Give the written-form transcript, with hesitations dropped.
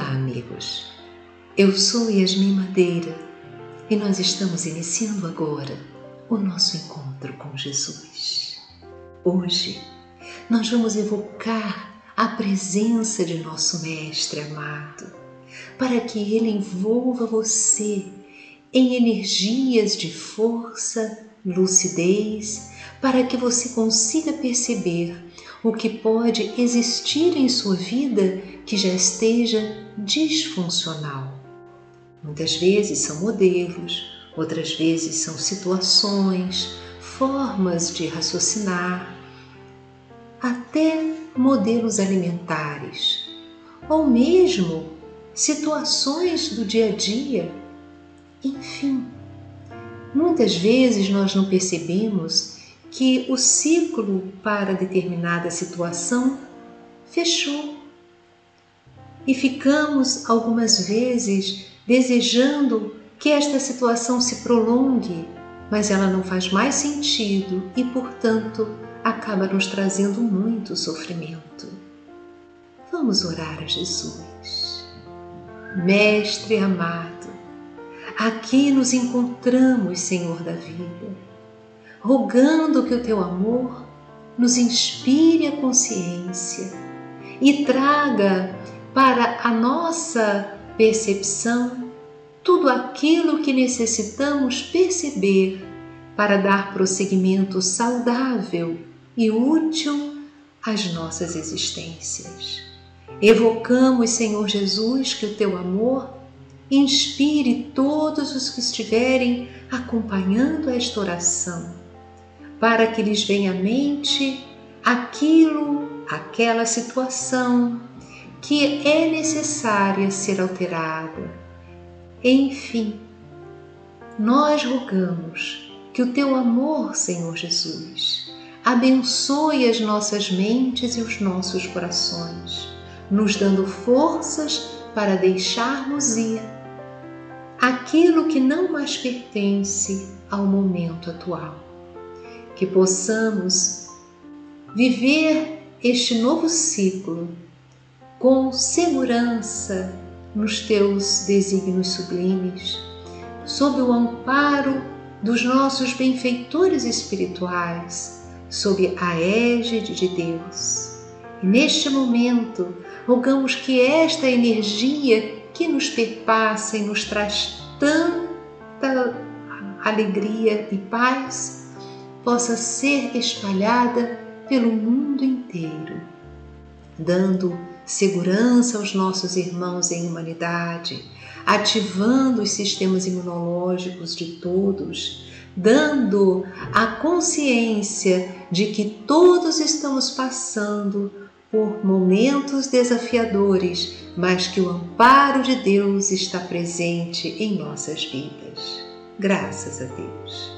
Olá, amigos! Eu sou Yasmin Madeira e nós estamos iniciando agora o nosso encontro com Jesus. Hoje nós vamos evocar a presença de nosso Mestre amado para que Ele envolva você em energias de força, lucidez, para que você consiga perceber o que pode existir em sua vida que já esteja disfuncional. Muitas vezes são modelos, outras vezes são situações, formas de raciocinar, até modelos alimentares, ou mesmo situações do dia a dia. Enfim, muitas vezes nós não percebemos que o ciclo para determinada situação fechou e ficamos algumas vezes desejando que esta situação se prolongue, mas ela não faz mais sentido e, portanto, acaba nos trazendo muito sofrimento. Vamos orar a Jesus. Mestre amado, aqui nos encontramos, Senhor da vida, rogando que o Teu amor nos inspire a consciência e traga para a nossa percepção tudo aquilo que necessitamos perceber para dar prosseguimento saudável e útil às nossas existências. Evocamos, Senhor Jesus, que o Teu amor inspire todos os que estiverem acompanhando esta oração, para que lhes venha à mente aquela situação que é necessária ser alterada. Enfim, nós rogamos que o Teu amor, Senhor Jesus, abençoe as nossas mentes e os nossos corações, nos dando forças para deixarmos ir aquilo que não mais pertence ao momento atual. Que possamos viver este novo ciclo com segurança nos Teus desígnios sublimes, sob o amparo dos nossos benfeitores espirituais, sob a égide de Deus. E neste momento, rogamos que esta energia que nos perpassa e nos traz tanta alegria e paz possa ser espalhada pelo mundo inteiro, dando segurança aos nossos irmãos em humanidade, ativando os sistemas imunológicos de todos, dando a consciência de que todos estamos passando por momentos desafiadores, mas que o amparo de Deus está presente em nossas vidas. Graças a Deus.